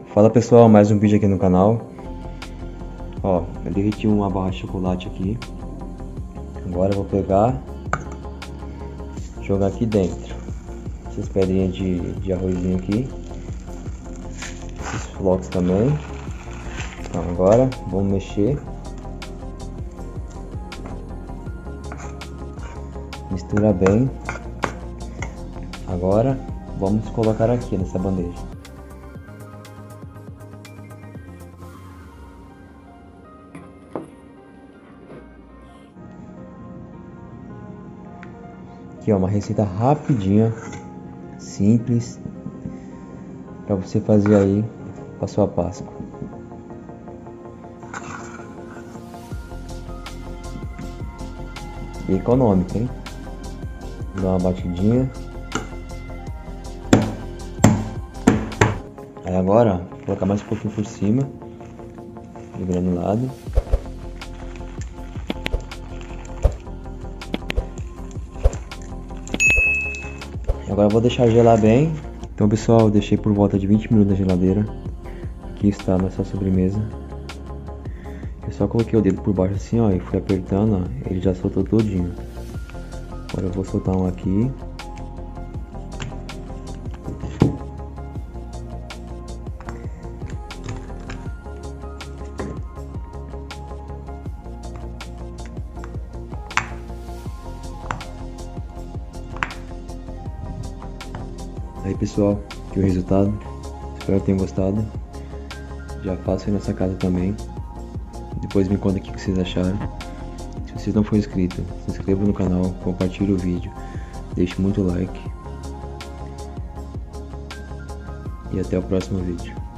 Fala pessoal, mais um vídeo aqui no canal. Ó, eu derreti uma barra de chocolate aqui. Agora eu vou pegar, jogar aqui dentro essas pedrinhas de arrozinho aqui, esses flocos também. Então agora vamos mexer, misturar bem. Agora vamos colocar aqui nessa bandeja. Aqui ó, uma receita rapidinha, simples, para você fazer aí a sua Páscoa. E econômica, hein? Dá uma batidinha. Aí agora, vou colocar mais um pouquinho por cima do granulado. Agora eu vou deixar gelar bem. Então pessoal, eu deixei por volta de 20 minutos na geladeira. Aqui está a nossa sobremesa. Eu só coloquei o dedo por baixo assim, ó, e fui apertando, ó, ele já soltou todinho. Agora eu vou soltar um aqui. Aí pessoal, aqui o resultado. Espero que tenham gostado. Já faço aí nessa casa também. Depois me conta o que vocês acharam. Se vocês não forem inscritos, se inscreva no canal, compartilhe o vídeo, deixe muito like. E até o próximo vídeo.